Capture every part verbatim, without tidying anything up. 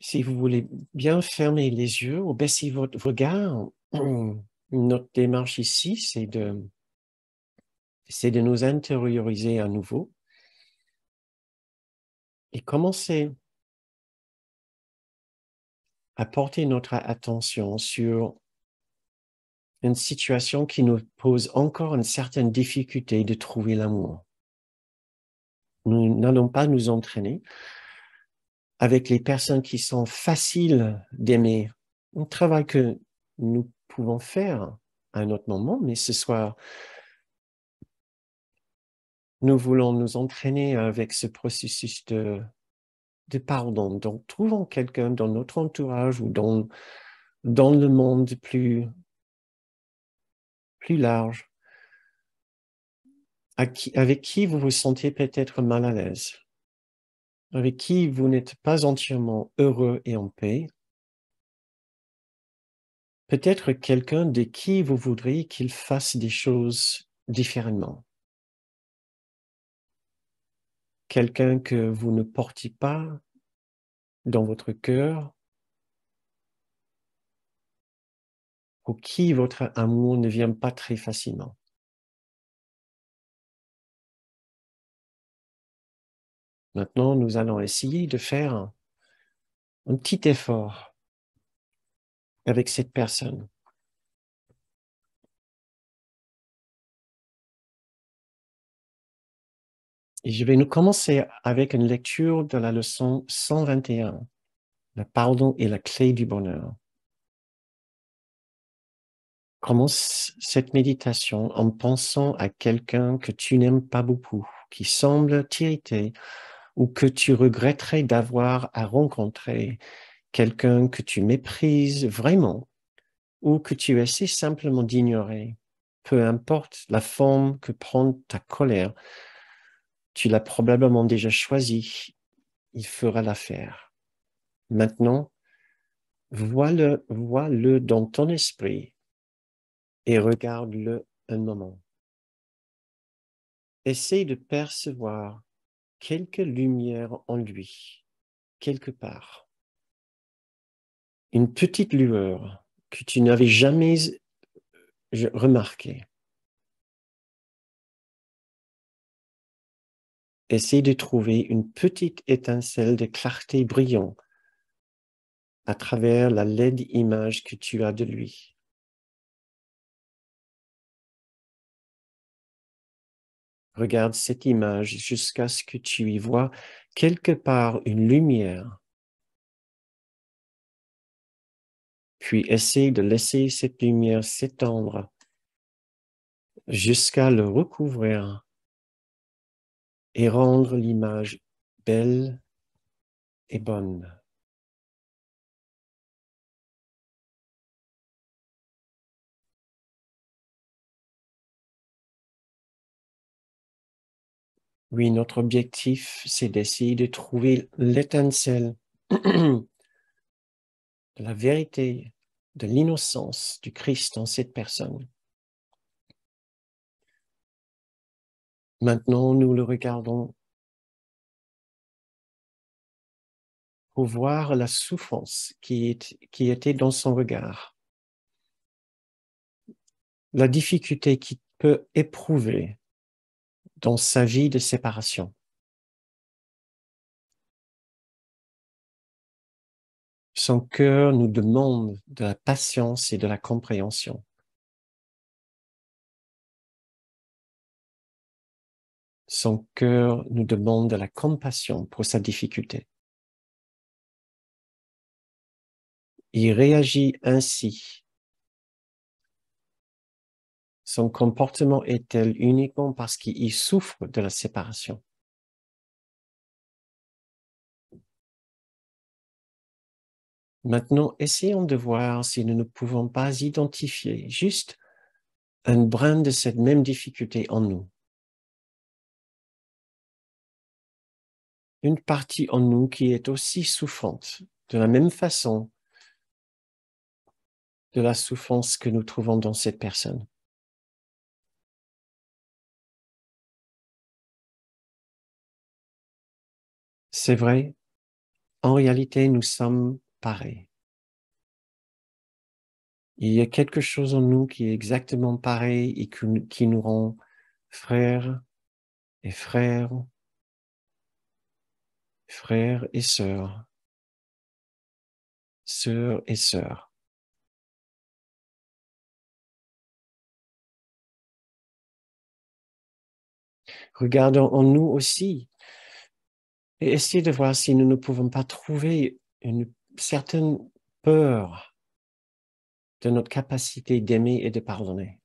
Si vous voulez bien fermer les yeux ou baisser votre regard, notre démarche ici, c'est de, c'est de nous intérioriser à nouveau et commencer à porter notre attention sur une situation qui nous pose encore une certaine difficulté de trouver l'amour. Nous n'allons pas nous entraîner avec les personnes qui sont faciles d'aimer. Un travail que nous pouvons faire à un autre moment, mais ce soir, nous voulons nous entraîner avec ce processus de, de pardon. Donc, trouvons quelqu'un dans notre entourage ou dans, dans le monde plus, plus large à qui, avec qui vous vous sentez peut-être mal à l'aise, avec qui vous n'êtes pas entièrement heureux et en paix. Peut-être quelqu'un de qui vous voudriez qu'il fasse des choses différemment. Quelqu'un que vous ne portiez pas dans votre cœur, pour qui votre amour ne vient pas très facilement. Maintenant, nous allons essayer de faire un, un petit effort avec cette personne. Et je vais nous commencer avec une lecture de la leçon cent vingt et un. Le pardon est la clé du bonheur. Commence cette méditation en pensant à quelqu'un que tu n'aimes pas beaucoup, qui semble t'irriter ou que tu regretterais d'avoir à rencontrer, quelqu'un que tu méprises vraiment ou que tu essaies simplement d'ignorer. Peu importe la forme que prend ta colère, tu l'as probablement déjà choisi, il fera l'affaire. Maintenant, vois-le, vois-le dans ton esprit et regarde-le un moment. Essaye de percevoir quelque lumière en lui, quelque part. Une petite lueur que tu n'avais jamais remarquée. Essaye de trouver une petite étincelle de clarté brillante à travers la laide image que tu as de lui. Regarde cette image jusqu'à ce que tu y vois quelque part une lumière. Puis essaye de laisser cette lumière s'étendre jusqu'à le recouvrir et rendre l'image belle et bonne. Oui, notre objectif, c'est d'essayer de trouver l'étincelle de la vérité, de l'innocence du Christ en cette personne. Maintenant, nous le regardons pour voir la souffrance qui, est, qui était dans son regard, la difficulté qu'il peut éprouver dans sa vie de séparation. Son cœur nous demande de la patience et de la compréhension. Son cœur nous demande de la compassion pour sa difficulté. Il réagit ainsi. Son comportement est-il uniquement parce qu'il souffre de la séparation? Maintenant, essayons de voir si nous ne pouvons pas identifier juste un brin de cette même difficulté en nous. Une partie en nous qui est aussi souffrante, de la même façon de la souffrance que nous trouvons dans cette personne. C'est vrai, En réalité, nous sommes pareils. Il y a quelque chose en nous qui est exactement pareil et qui, qui nous rend frères et frères, frères et sœurs, sœurs et sœurs. Regardons en nous aussi et essayez de voir si nous ne pouvons pas trouver une certaine peur de notre capacité d'aimer et de pardonner.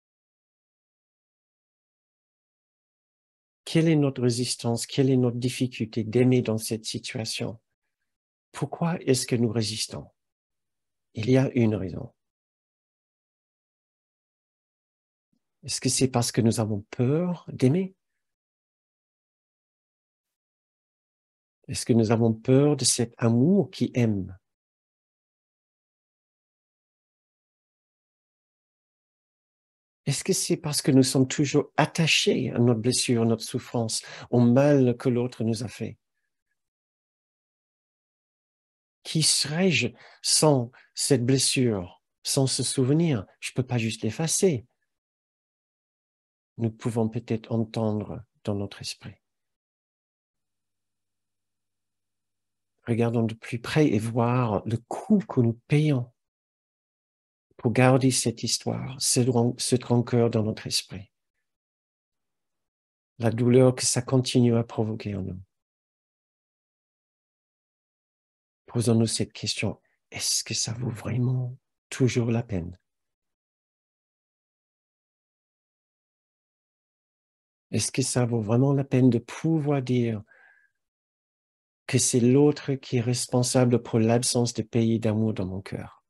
Quelle est notre résistance? Quelle est notre difficulté d'aimer dans cette situation? Pourquoi est-ce que nous résistons? Il y a une raison. Est-ce que c'est parce que nous avons peur d'aimer? Est-ce que nous avons peur de cet amour qui aime? Est-ce que c'est parce que nous sommes toujours attachés à notre blessure, à notre souffrance, au mal que l'autre nous a fait? Qui serais-je sans cette blessure, sans ce souvenir? Je ne peux pas juste l'effacer. Nous pouvons peut-être entendre dans notre esprit. Regardons de plus près et voir le coût que nous payons pour garder cette histoire, cette rancœur dans notre esprit. La douleur que ça continue à provoquer en nous. Posons-nous cette question, est-ce que ça vaut vraiment toujours la peine? Est-ce que ça vaut vraiment la peine de pouvoir dire que c'est l'autre qui est responsable pour l'absence de paix et d'amour dans mon cœur?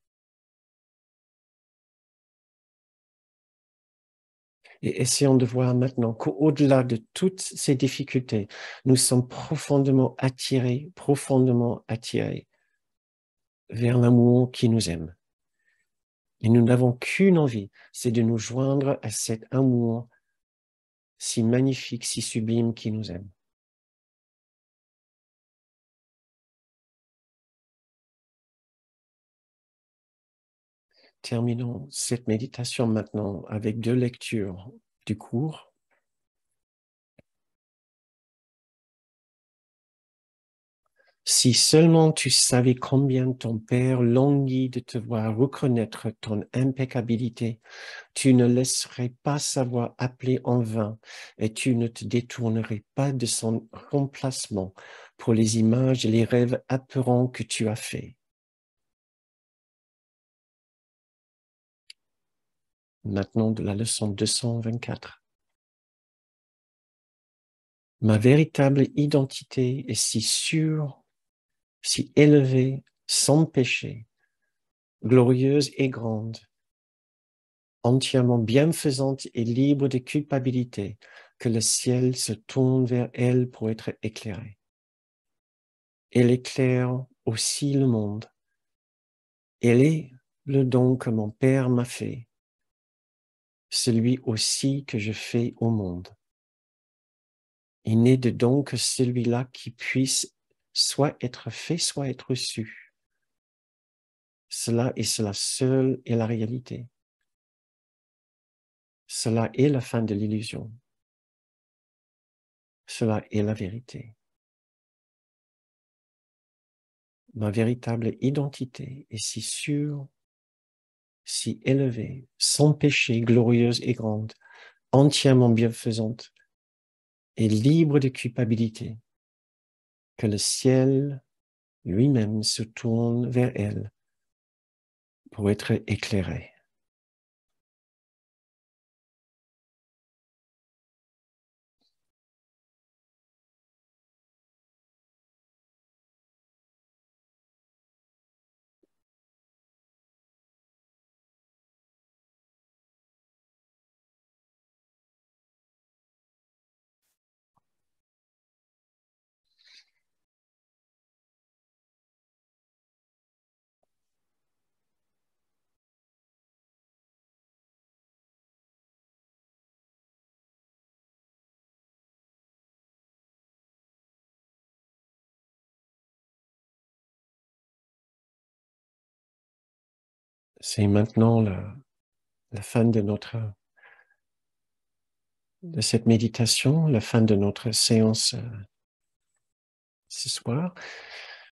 Et essayons de voir maintenant qu'au-delà de toutes ces difficultés, nous sommes profondément attirés, profondément attirés vers l'amour qui nous aime. Et nous n'avons qu'une envie, c'est de nous joindre à cet amour si magnifique, si sublime qui nous aime. Terminons cette méditation maintenant avec deux lectures du cours. Si seulement tu savais combien ton Père languit de te voir reconnaître ton impeccabilité, tu ne laisserais pas savoir appeler en vain et tu ne te détournerais pas de son remplacement pour les images et les rêves apeurants que tu as faits. Maintenant de la leçon deux cent vingt-quatre. Ma véritable identité est si sûre, si élevée, sans péché, glorieuse et grande, entièrement bienfaisante et libre de culpabilité, que le ciel se tourne vers elle pour être éclairé. Elle éclaire aussi le monde. Elle est le don que mon Père m'a fait, celui aussi que je fais au monde. Il n'est de don que celui-là qui puisse soit être fait, soit être reçu. Cela et cela seul est la réalité. Cela est la fin de l'illusion. Cela est la vérité. Ma véritable identité est si sûre, si élevée, sans péché, glorieuse et grande, entièrement bienfaisante et libre de culpabilité, que le ciel lui-même se tourne vers elle pour être éclairé. C'est maintenant la, la fin de notre de cette méditation, la fin de notre séance euh, ce soir.